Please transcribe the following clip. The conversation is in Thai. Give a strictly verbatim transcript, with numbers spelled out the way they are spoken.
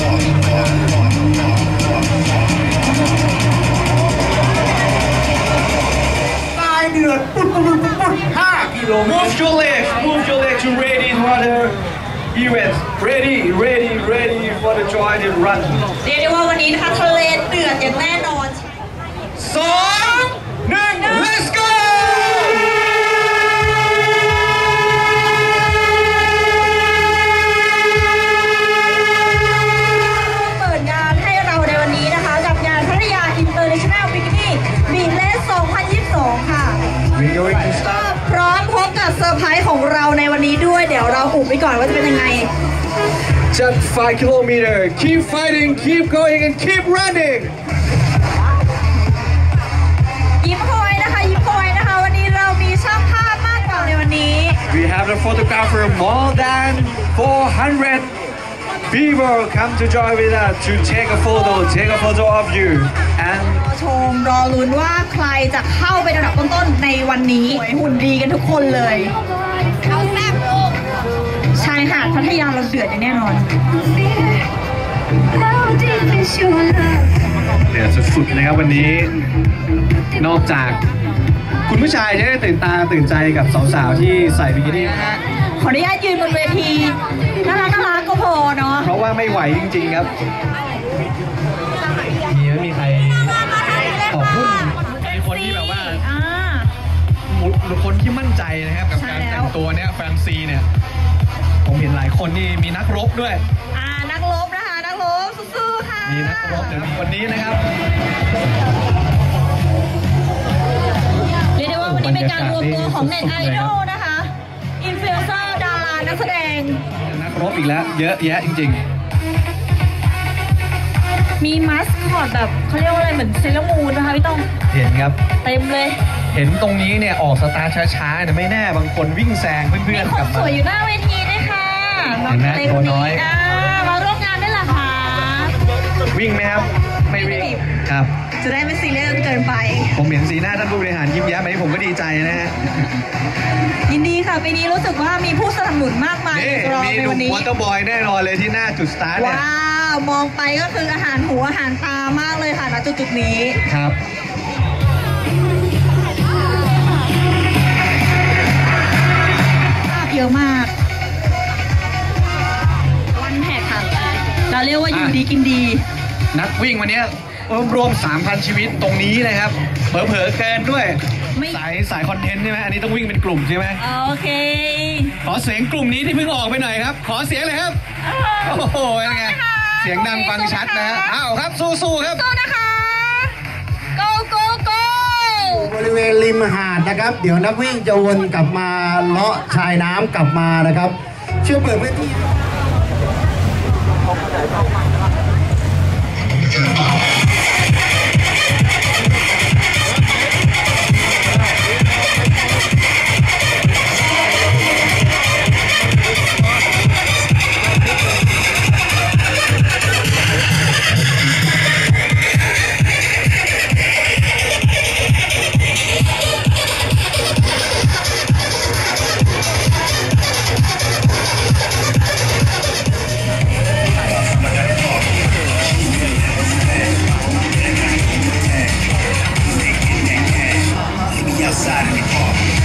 ห้ากิโลเมตร Move your leg, move your leg to ready for the event. Ready, ready, ready for the joy and run. เรียกได้ว่าวันนี้นะคะทะเลเดือดอย่างแน่นอนสองหนึ่ง let's go เปิดงานให้เราในวันนี้นะคะกับงานพัทยา International Bikini Beach Race สองพันยี่สิบสอง ค่ะก็พร้อมพบกับเซอร์ไพรส์ของเราในวันนี้ด้วยเดี๋ยวเราอุบไปก่อนว่าจะเป็นยังไง Just five kilometers. Keep fighting, keep going, and keep running. ยิ้มโหยนะคะยิ้มโหยนะคะวันนี้เรามีช่างภาพมากกว่าในวันนี้ We have the photographer more than four hundred people come to join with us to take a photo, take a photo of you. And ชมรอลุ้นว่าใครจะเข้าไปอันดับต้นๆในวันนี้หุ่นดีกันทุกคนเลยชายหาดพัทยาเราเดือดอย่างแน่นอนเดือดสุดๆนะครับวันนี้นอกจากคุณผู้ชายจะได้ตื่นตาตื่นใจกับสาวๆที่ใส่บิกินี่นะฮะขออนุญาตยืนบนเวทีน่ารักน่ารักก็พอเนาะเพราะว่าไม่ไหวจริงๆครับมีไม่มีใครขอบคุณมีคนที่แบบว่าหรือคนที่มั่นใจนะครับกับการแต่งตัวเนี้ยแฟนซีเนี่ยผมเห็นหลายคนนี่มีนักรบด้วยอ่านักรบนะคะนักรบสู้ๆค่ะมีนักรบเดี๋ยวมีวันนี้นะครับเรียกได้ว่าวันนี้เป็นการรวมตัวของเน็ตไอดอลนะคะอินฟลูเอนเซอร์ดารานักแสดงนักรบอีกแล้วเยอะแยะจริงๆมีมัสคอตแบบเขาเรียกว่าอะไรเหมือนเซเลมูนนะคะพี่ต้องเห็นครับเต็มเลยเห็นตรงนี้เนี่ยออกสตาร์ช้าๆเนี่ยไม่แน่บางคนวิ่งแซงเพื่อนๆกลับมาสวยอยู่หน้าเวทีด้วยค่ะน้องเล็กตัวน้อยมาร่วมงานได้หรอคะวิ่งไหมครับไม่วิ่งครับจะได้ไม่ซีเรียสเกินไปผมเห็นสีหน้าท่านผู้บริหารยิ้มแย้มแบบนี้ผมก็ดีใจนะฮะยินดีค่ะปีนี้รู้สึกว่ามีผู้สนับสนุนมากมายรอในวันนี้มีหนุ่มวอเตอร์บอยแน่นอนเลยที่หน้าจุดสตาร์ทเนี่ยว้าวมองไปก็คืออาหารหูอาหารตามากเลยค่ะณจุดจุดนี้ครับเยอะมากวันแท็กค่ะเราเรียกว่าอยู่ดีกินดีนักวิ่งวันนี้รวม สามพัน ชีวิตตรงนี้นะครับเผลอๆเกินด้วยสายสายคอนเทนต์ใช่ไหมอันนี้ต้องวิ่งเป็นกลุ่มใช่ไหมโอเคขอเสียงกลุ่มนี้ที่เพิ่งออกไปหน่อยครับขอเสียงเลยครับโอ้โหยังไงเสียงดังฟังชัดนะฮะอ้าวครับสู้ๆครับสู้นะคะ go go go บริเวณริมหาดนะครับเดี๋ยวนักวิ่งจะวนกลับมาเลาะชายน้ำกลับมานะครับเชื่อเปิดพื้นที่ outside of the park.